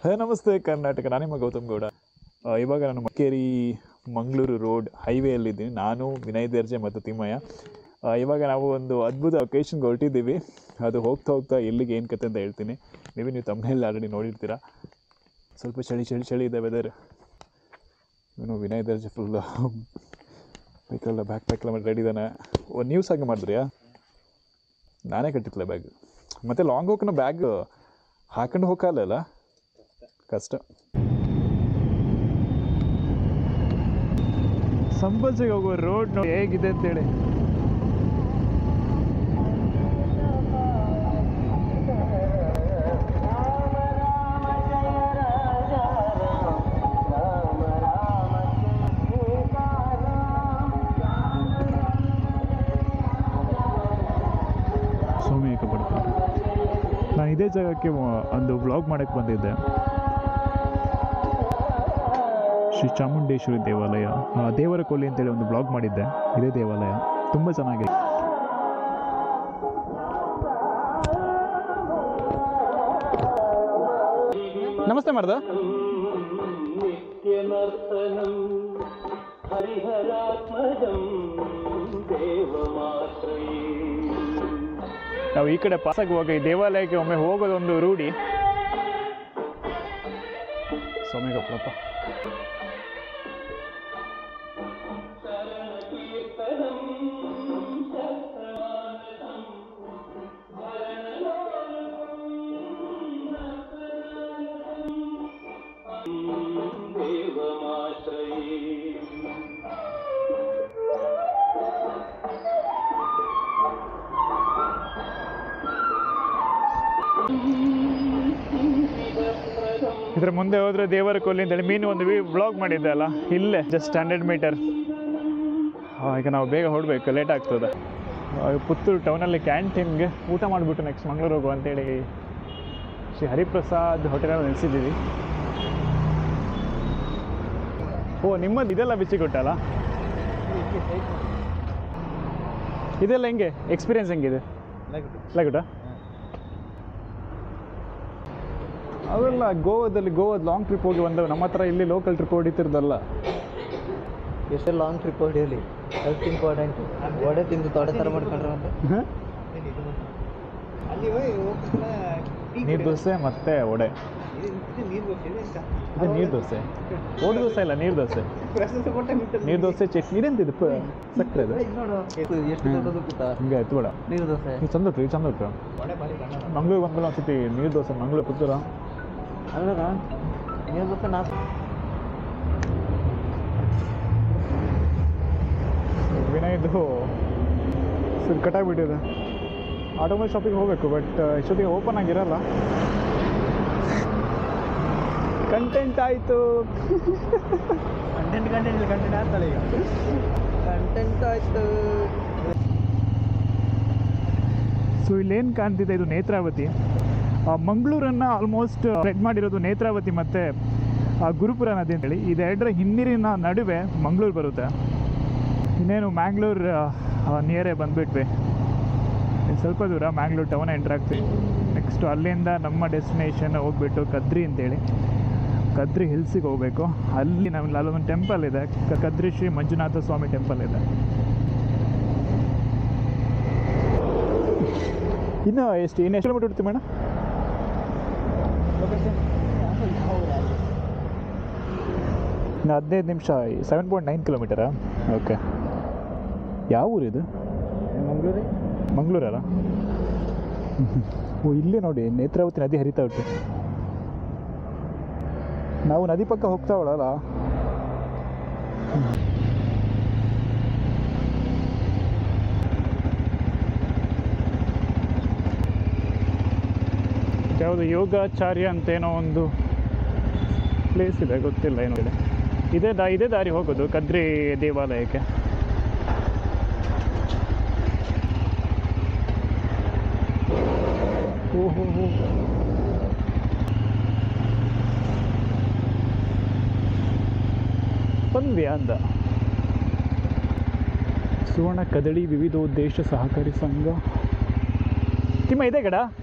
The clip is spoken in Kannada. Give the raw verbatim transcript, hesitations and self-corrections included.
ಹೇ ನಮಸ್ತೆ ಕರ್ನಾಟಕ, ನಾನು ನಿಮ್ಮ ಗೌತಮ್ ಗೌಡ. ಇವಾಗ ನಾನು ಮಡಿಕೇರಿ ಮಂಗಳೂರು ರೋಡ್ ಹೈವೇಯಲ್ಲಿದ್ದೀನಿ. ನಾನು ವಿನಯ್ ದೇರ್ಜೆ ಮತ್ತು ತಿಮ್ಮಯ್ಯ. ಇವಾಗ ನಾವು ಒಂದು ಅದ್ಭುತ ಲೊಕೇಶನ್ಗೆ ಹೊರಟಿದ್ದೀವಿ. ಅದು ಹೋಗ್ತಾ ಹೋಗ್ತಾ ಎಲ್ಲಿಗೆ ಏನು ಕತೆ ಅಂತ ಹೇಳ್ತೀನಿ. ಮೇ ಬಿ ನೀವು ತಮ್ಮನೇಲಿ ಆಲ್ರೆಡಿ ನೋಡಿರ್ತೀರ. ಸ್ವಲ್ಪ ಚಳಿ ಚಳಿ ಚಳಿ ಇದೆ ವೆದರ್. ಇವನು ವಿನಯ್ ದೇರ್ಜೆ ಫುಲ್ ಬೈಕೆಲ್ಲ ಬ್ಯಾಕ್ ಪ್ಯಾಕೆಲ್ಲ ಮಾಡಿ ರೆಡಿ ಇದ್ದಾನೆ. ಒಂದು ನ್ಯೂಸ್ ಹಾಗೆ ಮಾಡಿದ್ರಿಯಾ? ನಾನೇ ಕಟ್ಟಿತ್ತಲ್ಲ ಬ್ಯಾಗ್. ಮತ್ತು ಲಾಂಗ್ ಹೋಗ್ನ ಬ್ಯಾಗ್ ಹಾಕೊಂಡು ಹೋಗಲ್ಲ, ಕಷ್ಟ. ಸಂಬಲ್ಸಿಗೆ ಹೋಗುವ ರೋಡ್ ನೋಡಿ ಹೇಗಿದೆ ಅಂತೇಳಿ. ಸೋಮೇಕ ಪಡ್ತಾರೆ. ನಾನು ಇದೇ ಜಾಗಕ್ಕೆ ಒಂದು ವ್ಲಾಗ್ ಮಾಡೋಕ್ಕೆ ಬಂದಿದ್ದೆ. ಶ್ರೀ ಚಾಮುಂಡೇಶ್ವರಿ ದೇವಾಲಯ, ದೇವರ ಕೊಲ್ಲಿ ಅಂತೇಳಿ ಒಂದು ಬ್ಲಾಗ್ ಮಾಡಿದ್ದೆ. ಇದೇ ದೇವಾಲಯ ತುಂಬ ಚೆನ್ನಾಗಿದೆ. ನಮಸ್ತೆ ಮಾಡ್ದ. ನಾವು ಈ ಕಡೆ ಪಾಸಾಗುವಾಗ ಈ ದೇವಾಲಯಕ್ಕೆ ಒಮ್ಮೆ ಹೋಗೋದೊಂದು ರೂಢಿ. ಸೋಮೇಗಪ್ಪಳಪ್ಪ. ಇದರ ಮುಂದೆ ಹೋದರೆ ದೇವರ ಕೊಲ್ಲಿ ಅಂತೇಳಿ ಮೀನು ಒಂದು ವ್ಲಾಗ್ ಮಾಡಿದ್ದೆ ಅಲ್ಲ, ಇಲ್ಲೇ ಜಸ್ಟ್ ಹಂಡ್ರೆಡ್ ಮೀಟರ್. ಈಗ ನಾವು ಬೇಗ ಹೊರಡಬೇಕು, ಲೇಟ್ ಆಗ್ತದೆ. ಪುತ್ತೂರು ಟೌನಲ್ಲಿ ಕ್ಯಾಂಟೀನ್ಗೆ ಊಟ ಮಾಡಿಬಿಟ್ಟು ನೆಕ್ಸ್ಟ್ ಮಂಗಳೂರು ಹೋಗುವ ಅಂತೇಳಿ ಶ್ರೀ ಹರಿಪ್ರಸಾದ್ ಹೋಟೆಲಲ್ಲಿ ನಿಲ್ಲಿಸಿದ್ದೀವಿ. ಓ, ನಿಮ್ಮದು ಇದೆಲ್ಲ ಬಿಚ್ಚಿ ಕೊಟ್ಟಲ್ಲ. ಇದೆಲ್ಲ ಹೆಂಗೆ ಎಕ್ಸ್ಪೀರಿಯನ್ಸ್ ಹೆಂಗಿದೆ? ಲೈಕ್ ಅವೆಲ್ಲ ಗೋವಾದಲ್ಲಿ ಗೋವಾದ ಲಾಂಗ್ ಟ್ರಿಪ್ ಹೋಗಿ ಬಂದವು. ನಮ್ಮ ಹತ್ರ ಇಲ್ಲಿ ಲೋಕಲ್ ಟ್ರಿಪ್ ಹೊಡಿತಿರ್ದಲ್ಲ. ಎಷ್ಟೇ ಲಾಂಗ್ ಟ್ರಿಪ್ ಹೊಡಿಯಲಿ, ಹೆಲ್ತ್ ಇಂಪಾರ್ಟೆಂಟ್. ಒಡೆ ತಿಂದು ತೊಡೆ ಥರ ಮಾಡ್ಕೊಂಡ್ರೆ ನೀರು ದೋಸೆ ಮತ್ತು ವಡೆ. ಇದು ನೀರು ದೋಸೆ, ಓಡಿ ದೋಸೆ ಇಲ್ಲ, ನೀರು ದೋಸೆ. ನೀರು ದೋಸೆ ಚಟ್ನಿ ಇದೆಂತಿದ್ದು ಸಕ್ಕರೆ ಅದು. ಎಷ್ಟು ದೊಡ್ಡದು ಗೊತ್ತಾ? ಹಿಂಗೆ ಆಯ್ತು ಬೇಡ. ನೀರು ದೋಸೆ ನೀವು ಚಂದ ಉಂಟು, ಚಂದ ಉಂಟು. ಮಂಗಳೂರು ಬಂದ್ಮೇಲೆ ಒಂದ್ಸತಿ ನೀರು ದೋಸೆ, ಮಂಗಳೂರು ಪುತ್ತೂರ ಅಲ್ಲ ನೀರು ದೋಸೆ ನಾ ವಿನಯ್ದು ಸ್ವಲ್ಪ ಕಟ್ಟಾಗ್ಬಿಟ್ಟಿದೆ. ಆಟೋಮೊಬೈಲ್ ಶಾಪಿಗೆ ಹೋಗಬೇಕು, ಬಟ್ ಇಷ್ಟೊತ್ತಿಗೆ ಓಪನ್ ಆಗಿರಲ್ಲ. ಕಂಟೆಂಟ್ ಆಯಿತು. ಕಂಟೆಂಟ್ ಕಂಟೆಂಟ್ ಕಂಟೆಂಟ್ ಆಗ್ತಾಳೆ ಈಗ. ಕಂಟೆಂಟ್ ಆಯಿತು. ಸೊ ಇಲ್ಲೇನು ಕಾಣ್ತಿದೆ, ಇದು ನೇತ್ರಾವತಿ. ಮಂಗಳೂರನ್ನು ಆಲ್ಮೋಸ್ಟ್ ಸ್ಪ್ರೆಡ್ ಮಾಡಿರೋದು ನೇತ್ರಾವತಿ ಮತ್ತು ಗುರುಪುರ ನದಿ ಅಂತೇಳಿ. ಇದೆರಡರ ಹಿನ್ನೀರಿನ ನಡುವೆ ಮಂಗಳೂರು ಬರುತ್ತೆ. ಇನ್ನೇನು ಮ್ಯಾಂಗ್ಳೂರು ನಿಯರೇ ಬಂದುಬಿಟ್ವಿ. ಸ್ವಲ್ಪ ದೂರ ಮ್ಯಾಂಗ್ಳೂರು ಟೌನ್ ಎಂಟ್ರ್ ಆಗ್ತೀವಿ. ನೆಕ್ಸ್ಟು ಅಲ್ಲಿಂದ ನಮ್ಮ ಡೆಸ್ಟಿನೇಷನ್ ಹೋಗ್ಬಿಟ್ಟು ಕದ್ರಿ ಅಂತೇಳಿ, ಕದ್ರಿ ಹಿಲ್ಸಿಗೆ ಹೋಗಬೇಕು. ಅಲ್ಲಿ ನಮ್ಮಲ್ಲಿ ಅಲ್ಲೊಂದು ಟೆಂಪಲ್ ಇದೆ, ಕದ್ರಿ ಶ್ರೀ ಮಂಜುನಾಥ ಸ್ವಾಮಿ ಟೆಂಪಲ್ ಇದೆ. ಇನ್ನು ಎಷ್ಟು ಇನ್ನು ಎಷ್ಟು ಕಿಲೋಮೀಟರ್ ಇರ್ತೀವಿ ಮೇಡಮ್? ಇನ್ನು ಹದಿನೈದು ನಿಮಿಷ. ಸೆವೆನ್ ಪಾಯಿಂಟ್ ನೈನ್ ಕಿಲೋಮೀಟರಾ? ಓಕೆ. ಯಾವ ಊರಿದು? ಮಂಗಳೂರು. ಮಂಗಳೂರಲ್ಲ? ಓ, ಇಲ್ಲೇ ನೋಡಿ ನೇತ್ರಾವತಿ ನದಿ ಹರಿತಾ ಉಂಟು. ನಾವು ನದಿ ಪಕ್ಕ ಹೋಗ್ತಾವಳಲ್ಲ. ಯಾವುದು ಯೋಗಾಚಾರ್ಯ ಅಂತೇನೋ ಒಂದು ಪ್ಲೇಸ್ ಇದೆ, ಗೊತ್ತಿಲ್ಲ ಏನೋ ಇದೆ. ಇದೇ ದಾ ಇದೇ ದಾರಿ ಹೋಗೋದು ಕದ್ರಿ ದೇವಾಲಯಕ್ಕೆ. ಓಹೋ ಹೋ, ಬಂದ್ವಿ ಅಂದ. ಸುವರ್ಣ ಕದಳಿ ವಿವಿಧೋದ್ದೇಶ ಸಹಕಾರಿ ಸಂಘ. ತಿಮ್ಮ ಇದೆ ಗಡ